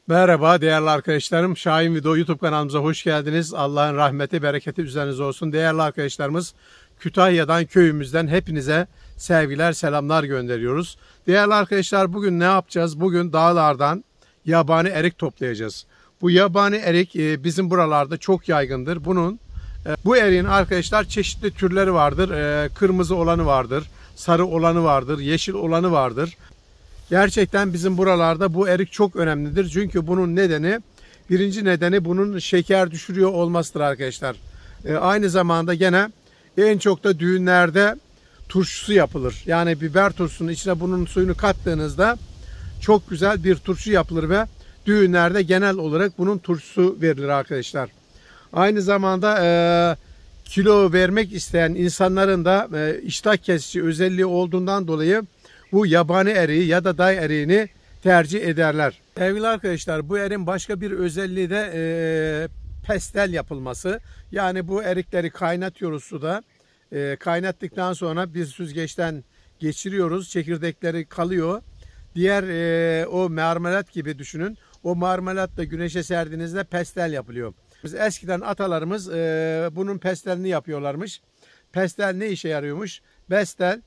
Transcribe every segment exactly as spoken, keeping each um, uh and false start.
Merhaba değerli arkadaşlarım. Şahin Video YouTube kanalımıza hoş geldiniz. Allah'ın rahmeti, bereketi üzerinize olsun. Değerli arkadaşlarımız, Kütahya'dan, köyümüzden hepinize sevgiler, selamlar gönderiyoruz. Değerli arkadaşlar, bugün ne yapacağız? Bugün dağlardan yabani erik toplayacağız. Bu yabani erik bizim buralarda çok yaygındır. Bunun bu eriğin arkadaşlar çeşitli türleri vardır. Kırmızı olanı vardır, sarı olanı vardır, yeşil olanı vardır. Gerçekten bizim buralarda bu erik çok önemlidir. Çünkü bunun nedeni, birinci nedeni bunun şeker düşürüyor olmasıdır arkadaşlar. E, aynı zamanda gene en çok da düğünlerde turşusu yapılır. Yani biber turşusunun içine bunun suyunu kattığınızda çok güzel bir turşu yapılır ve düğünlerde genel olarak bunun turşusu verilir arkadaşlar. Aynı zamanda e, kilo vermek isteyen insanların da e, iştah kesici özelliği olduğundan dolayı bu yabani eriği ya da dağ eriğini tercih ederler. Sevgili arkadaşlar, bu eriğin başka bir özelliği de e, pestel yapılması. Yani bu erikleri kaynatıyoruz suda. E, kaynattıktan sonra bir süzgeçten geçiriyoruz. Çekirdekleri kalıyor. Diğer e, o marmelat gibi düşünün. O marmelat da güneşe serdiğinizde pestel yapılıyor. Biz eskiden atalarımız e, bunun pestelini yapıyorlarmış. Pestel ne işe yarıyormuş? Pestel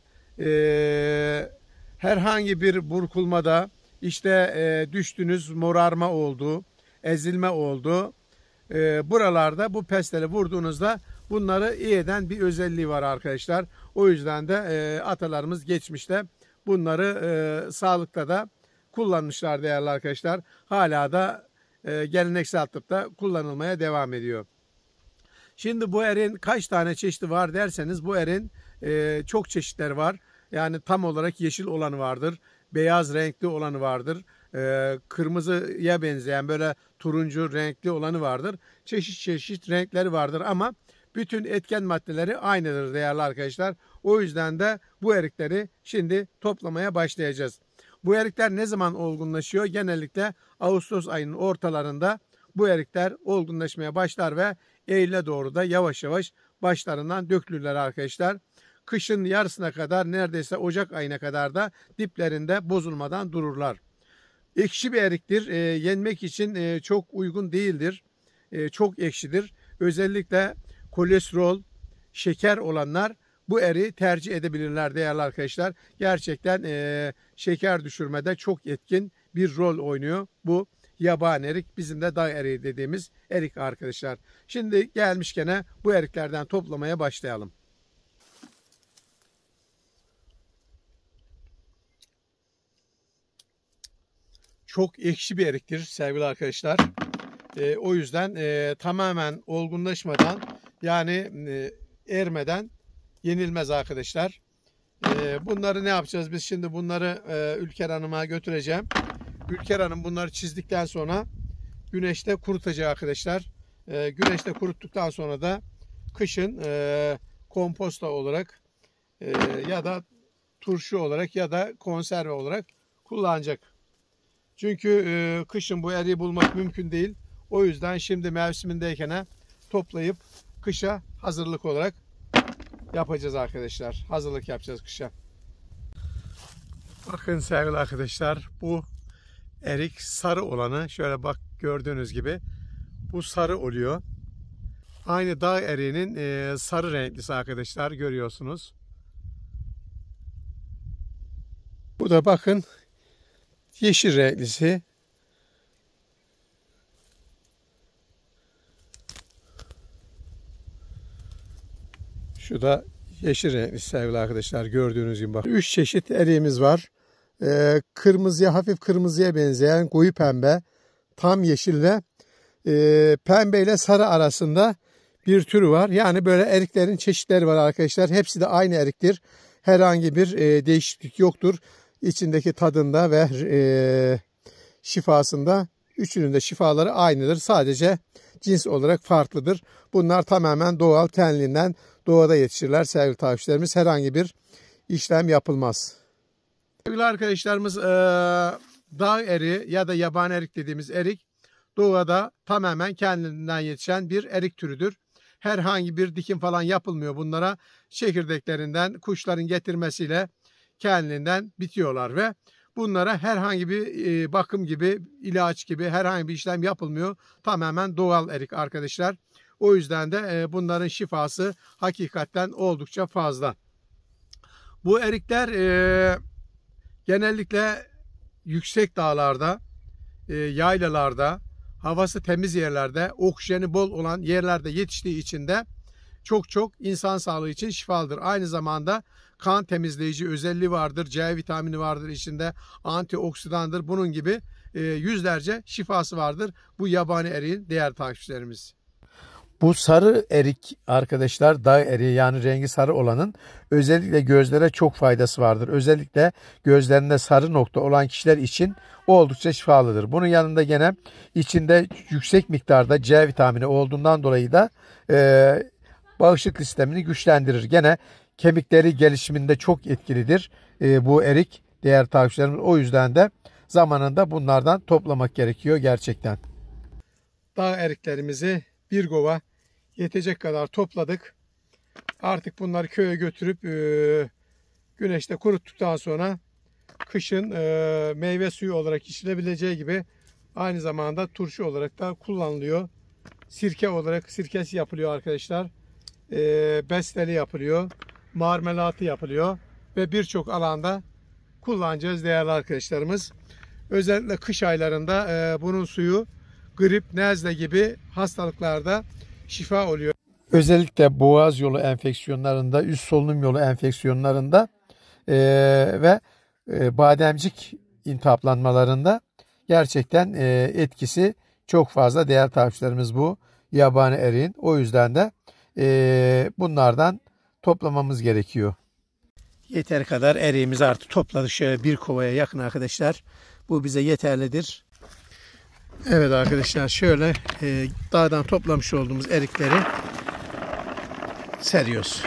e, herhangi bir burkulmada işte e, düştünüz, morarma oldu, ezilme oldu. E, buralarda bu pesteli vurduğunuzda bunları iyi eden bir özelliği var arkadaşlar. O yüzden de e, atalarımız geçmişte bunları e, sağlıkta da kullanmışlar değerli arkadaşlar. Hala da e, geleneksel tıpta kullanılmaya devam ediyor. Şimdi bu erin kaç tane çeşidi var derseniz, bu erin e, çok çeşitleri var. Yani tam olarak yeşil olanı vardır, beyaz renkli olanı vardır, e, kırmızıya benzeyen böyle turuncu renkli olanı vardır. Çeşit çeşit renkleri vardır ama bütün etken maddeleri aynıdır değerli arkadaşlar. O yüzden de bu erikleri şimdi toplamaya başlayacağız. Bu erikler ne zaman olgunlaşıyor? Genellikle Ağustos ayının ortalarında bu erikler olgunlaşmaya başlar ve Eylül'e doğru da yavaş yavaş başlarından dökülürler arkadaşlar. Kışın yarısına kadar, neredeyse Ocak ayına kadar da diplerinde bozulmadan dururlar. Ekşi bir eriktir. E, yenmek için e, çok uygun değildir. E, çok ekşidir. Özellikle kolesterol, şeker olanlar bu eriği tercih edebilirler değerli arkadaşlar. Gerçekten e, şeker düşürmede çok etkin bir rol oynuyor bu yabani erik. Bizim de dağ eriği dediğimiz erik arkadaşlar. Şimdi gelmişken bu eriklerden toplamaya başlayalım. Çok ekşi bir eriktir sevgili arkadaşlar. E, o yüzden e, tamamen olgunlaşmadan, yani e, ermeden yenilmez arkadaşlar. E, bunları ne yapacağız? Biz şimdi bunları e, Ülker Hanım'a götüreceğim. Ülker Hanım bunları çizdikten sonra güneşte kurutacak arkadaşlar. E, güneşte kuruttuktan sonra da kışın e, komposta olarak e, ya da turşu olarak ya da konserve olarak kullanacak. Çünkü e, kışın bu eriği bulmak mümkün değil. O yüzden şimdi mevsimindeyken toplayıp kışa hazırlık olarak yapacağız arkadaşlar. Hazırlık yapacağız kışa. Bakın sevgili arkadaşlar, bu erik sarı olanı, şöyle bak gördüğünüz gibi bu sarı oluyor. Aynı dağ eriğinin e, sarı renklisi arkadaşlar, görüyorsunuz. Bu da bakın yeşil renklisi. Şu da yeşil renkli sevgili arkadaşlar, gördüğünüz gibi bak. Üç çeşit eriğimiz var. Ee, kırmızıya, hafif kırmızıya benzeyen koyu pembe, tam yeşil ve e, pembe ile sarı arasında bir türü var. Yani böyle eriklerin çeşitleri var arkadaşlar. Hepsi de aynı eriktir. Herhangi bir e, değişiklik yoktur. İçindeki tadında ve e, şifasında, üçünün de şifaları aynıdır. Sadece cins olarak farklıdır. Bunlar tamamen doğal, kendinden doğada yetişirler sevgili takipçilerimiz. Herhangi bir işlem yapılmaz. Sevgili arkadaşlarımız, e, dağ eriği ya da yabani erik dediğimiz erik doğada tamamen kendinden yetişen bir erik türüdür. Herhangi bir dikim falan yapılmıyor bunlara. Çekirdeklerinden kuşların getirmesiyle kendinden bitiyorlar ve Bunlara herhangi bir e, bakım gibi, ilaç gibi herhangi bir işlem yapılmıyor. Tamamen doğal erik arkadaşlar. O yüzden de e, bunların şifası hakikaten oldukça fazla. Bu erikler e, genellikle yüksek dağlarda, e, yaylalarda, havası temiz yerlerde, oksijeni bol olan yerlerde yetiştiği için de çok çok insan sağlığı için şifalıdır. Aynı zamanda kan temizleyici özelliği vardır. C vitamini vardır içinde. Antioksidandır. Bunun gibi e, yüzlerce şifası vardır. Bu yabani eriğin değerli takipçilerimiz. Bu sarı erik arkadaşlar, dağ eriği, yani rengi sarı olanın özellikle gözlere çok faydası vardır. Özellikle gözlerinde sarı nokta olan kişiler için oldukça şifalıdır. Bunun yanında gene içinde yüksek miktarda C vitamini olduğundan dolayı da e, bağışıklık sistemini güçlendirir. Gene kemikleri gelişiminde çok etkilidir e, bu erik değerli takipçilerimiz. O yüzden de zamanında bunlardan toplamak gerekiyor gerçekten. Dağ eriklerimizi bir kova yetecek kadar topladık. Artık bunları köye götürüp e, güneşte kuruttuktan sonra kışın e, meyve suyu olarak içilebileceği gibi aynı zamanda turşu olarak da kullanılıyor. Sirke olarak sirkesi yapılıyor arkadaşlar. E, besteli yapılıyor. Marmelatı yapılıyor. Ve birçok alanda kullanacağız değerli arkadaşlarımız. Özellikle kış aylarında e, bunun suyu grip, nezle gibi hastalıklarda şifa oluyor. Özellikle boğaz yolu enfeksiyonlarında, üst solunum yolu enfeksiyonlarında e, ve e, bademcik iltihaplanmalarında gerçekten e, etkisi çok fazla değerli takipçilerimiz bu yabani eriğin. O yüzden de e, bunlardan toplamamız gerekiyor. Yeter kadar eriğimizi artık topladık, şöyle bir kovaya yakın arkadaşlar. Bu bize yeterlidir. Evet arkadaşlar, şöyle e, dağdan toplamış olduğumuz erikleri seriyoruz.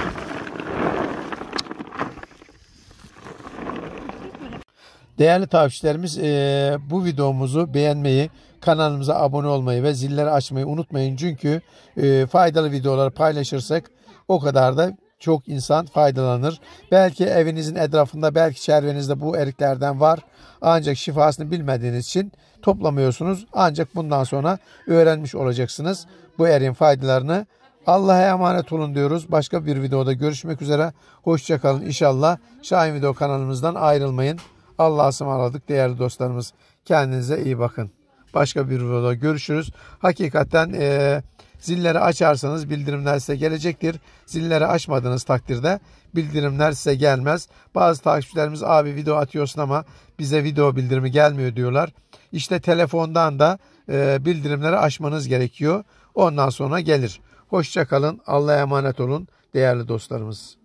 Değerli takipçilerimiz, e, bu videomuzu beğenmeyi, kanalımıza abone olmayı ve zilleri açmayı unutmayın. Çünkü e, faydalı videoları paylaşırsak o kadar da çok insan faydalanır. Belki evinizin etrafında, belki çevrenizde bu eriklerden var. Ancak şifasını bilmediğiniz için toplamıyorsunuz. Ancak bundan sonra öğrenmiş olacaksınız bu eriğin faydalarını. Allah'a emanet olun diyoruz. Başka bir videoda görüşmek üzere. Hoşça kalın inşallah. Şahin Video kanalımızdan ayrılmayın. Allah'a ısmarladık değerli dostlarımız. Kendinize iyi bakın. Başka bir videoda görüşürüz. Hakikaten e, zilleri açarsanız bildirimler size gelecektir. Zilleri açmadığınız takdirde bildirimler size gelmez. Bazı takipçilerimiz abi video atıyorsun ama bize video bildirimi gelmiyor diyorlar. İşte telefondan da e, bildirimleri açmanız gerekiyor. Ondan sonra gelir. Hoşça kalın. Allah'a emanet olun değerli dostlarımız.